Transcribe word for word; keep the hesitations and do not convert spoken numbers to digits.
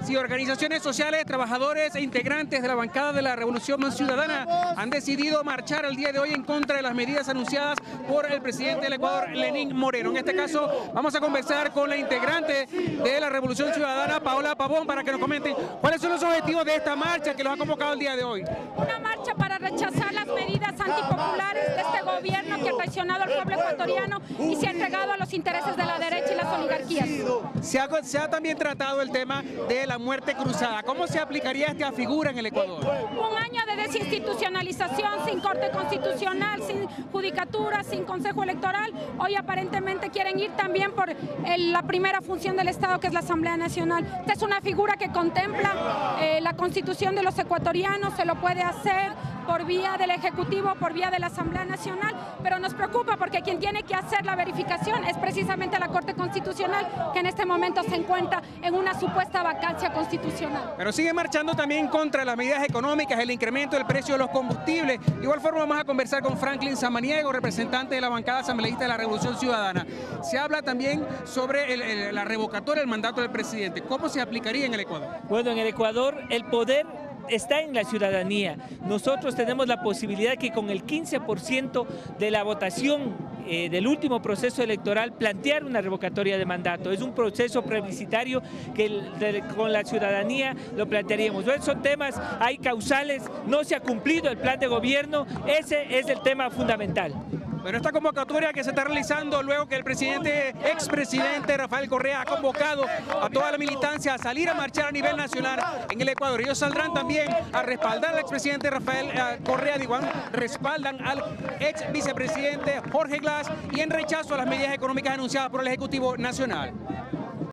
Sí, organizaciones sociales, trabajadores e integrantes de la bancada de la Revolución Ciudadana han decidido marchar el día de hoy en contra de las medidas anunciadas por el presidente del Ecuador, Lenín Moreno. En este caso, vamos a conversar con la integrante de la Revolución Ciudadana, Paola Pavón, para que nos comenten cuáles son los objetivos de esta marcha que los ha convocado el día de hoy. Una marcha para rechazar las medidas antipopulares de este gobierno que ha traicionado al pueblo ecuatoriano y se ha entregado a los intereses de la derecha y las oligarquías. Se ha, se ha también tratado el tema de la muerte cruzada. ¿Cómo se aplicaría esta figura en el Ecuador? Un año de desinstitucionalización, sin corte constitucional, sin judicatura, sin consejo electoral. Hoy aparentemente quieren ir también por el, la primera función del Estado, que es la Asamblea Nacional. Esta es una figura que contempla eh, la Constitución de los ecuatorianos, se lo puede hacer por vía del Ejecutivo, por vía de la Asamblea Nacional, pero nos preocupa porque quien tiene que hacer la verificación es precisamente la Corte Constitucional, que en este momento se encuentra en una supuesta vacancia constitucional. Pero sigue marchando también contra las medidas económicas, el incremento del precio de los combustibles. De igual forma vamos a conversar con Franklin Samaniego, representante de la bancada asambleísta de la Revolución Ciudadana. Se habla también sobre el, el, la revocatoria del mandato del presidente. ¿Cómo se aplicaría en el Ecuador? Bueno, en el Ecuador el poder está en la ciudadanía. Nosotros tenemos la posibilidad que con el quince por ciento de la votación eh, del último proceso electoral plantear una revocatoria de mandato. Es un proceso plebiscitario que el, de, con la ciudadanía lo plantearíamos. Bueno, son temas, hay causales, no se ha cumplido el plan de gobierno, ese es el tema fundamental. Bueno, esta convocatoria que se está realizando luego que el presidente, expresidente Rafael Correa ha convocado a toda la militancia a salir a marchar a nivel nacional en el Ecuador. Ellos saldrán también a respaldar al expresidente Rafael Correa, digo, respaldan al ex vicepresidente Jorge Glass y en rechazo a las medidas económicas anunciadas por el Ejecutivo Nacional.